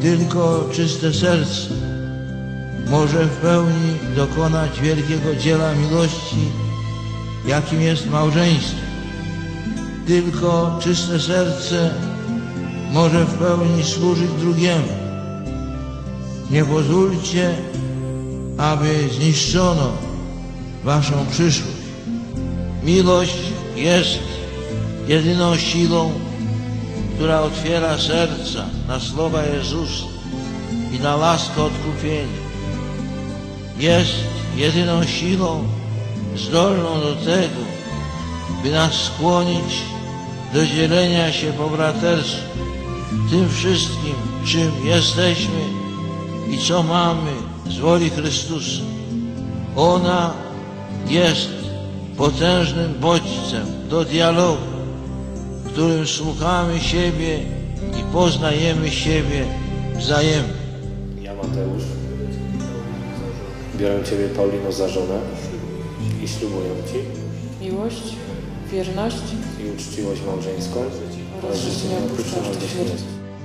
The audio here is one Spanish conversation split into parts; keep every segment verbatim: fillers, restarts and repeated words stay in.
Tylko czyste serce może w pełni dokonać wielkiego dzieła miłości, jakim jest małżeństwo. Tylko czyste serce może w pełni służyć drugiemu. Nie pozwólcie, aby zniszczono waszą przyszłość. Miłość jest jedyną siłą, która otwiera serca na słowa Jezusa i na łaskę odkupienia. Jest jedyną siłą zdolną do tego, by nas skłonić do dzielenia się po braterstwu tym wszystkim, czym jesteśmy i co mamy z woli Chrystusa. Ona jest potężnym bodźcem do dialogu, w którym słuchamy siebie i poznajemy siebie wzajemnie. Ja, Mateusz, biorę Ciebie, Paulino, za żonę i ślubuję Ci miłość, wierność i uczciwość małżeńską oraz życie nieopuszczalne do śmierci.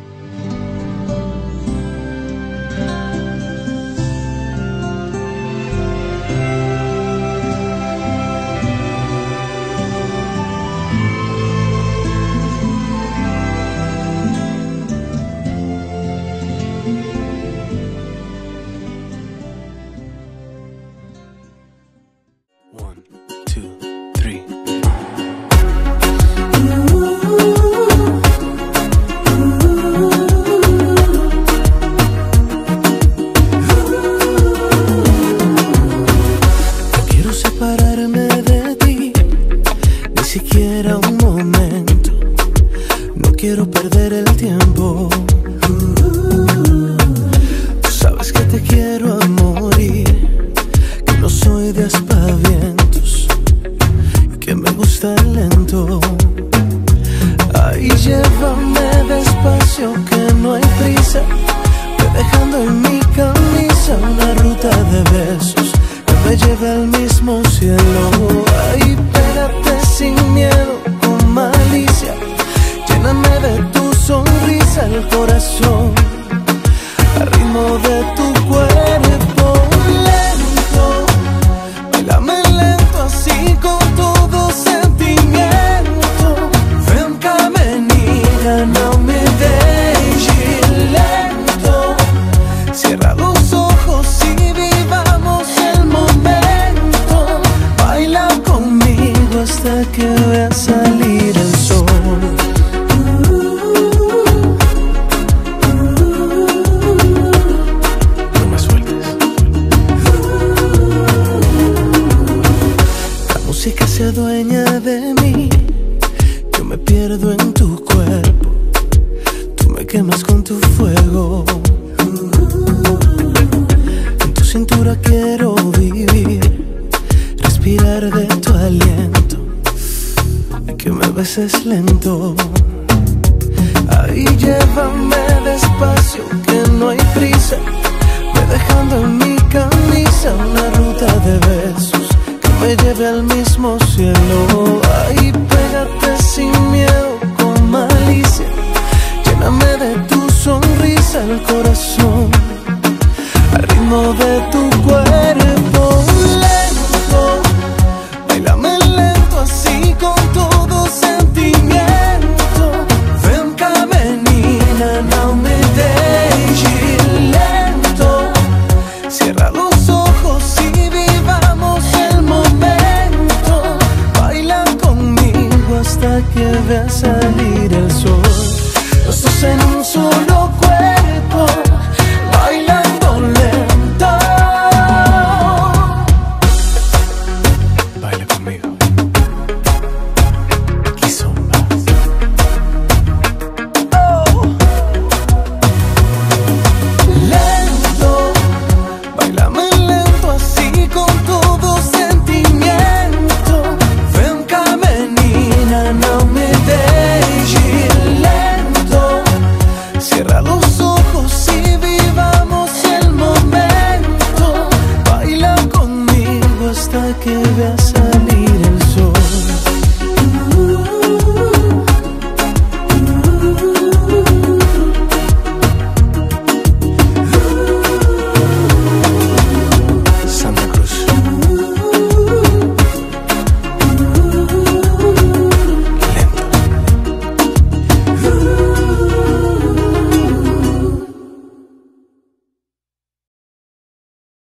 One, two, three. No quiero separarme de ti, ni siquiera un momento. No quiero perder el tiempo. Tú sabes que te quiero a morir, que no soy de aspavientos y que me gusta lento. Ay, llévame despacio, que no hay prisa. Voy dejando en mi camisa una ruta de besos que me lleve al mismo cielo. Ay, pégate sin miedo, con malicia. Lléname de tu sonrisa el corazón, al ritmo de tu cuerpo. Lento, bailame lento así con todo sentimiento. Ven, menina, no me dejes lento. Cierra los ojos y vivamos el momento. Baila conmigo hasta que vea salir el sol. Música se adueña de mí, yo me pierdo en tu cuerpo, tú me quemas con tu fuego. En tu cintura quiero vivir, respirar de tu aliento y que me beses lento. Ahí llévame despacio, que no hay prisa. Voy dejando en mi camisa una ruta de besos me lleve al mismo cielo. Ay, pégate sin miedo, con malicia. Lléname de tu sonrisa el corazón, al ritmo de tu cuerpo. Lento, bailame lento así con todo sentimiento. Ven, menina, no me dejes lento. Cierra los ojos y vivamos el momento. Baila conmigo hasta que vea salir el sol. Los dos en un solo cuerpo, bailando lento. Baila conmigo. Kizomba. Oh. Lento, bailame lento así con todo sentimiento. Ven, menina, no me dejes lento. Cierra los ojos y vivamos el momento. Baila conmigo hasta que veas